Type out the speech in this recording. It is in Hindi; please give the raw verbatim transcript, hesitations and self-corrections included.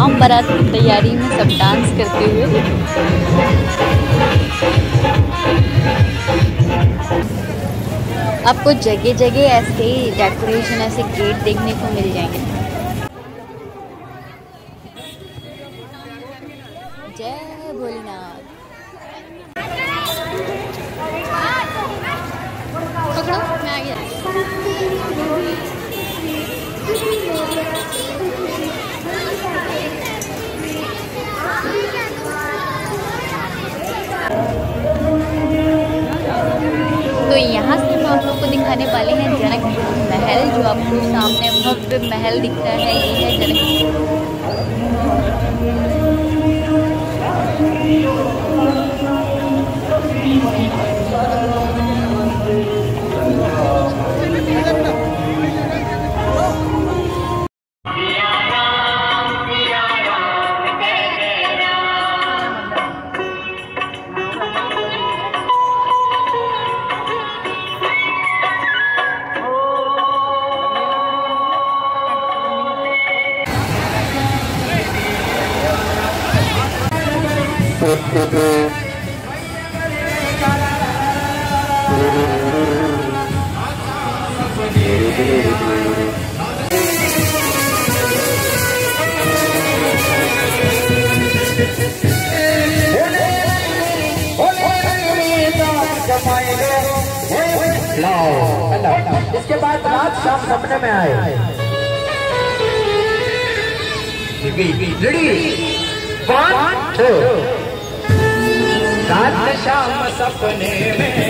शाम बारात की तैयारी में सब डांस करते हुए। आपको जगह जगह ऐसे डेकोरेशन, ऐसे गेट देखने को मिल जाएंगे। जय भोलेनाथ। पकड़ो, मैं आ गया। तो यहाँ से हम आप लोग को दिखाने वाले हैं जनकपुर महल। जो आपको सामने भव्य महल दिख रहा है, ये है जनकपुर। इसके बाद रात शाम सपने में आए। Ready, one two. रात शाम सपने में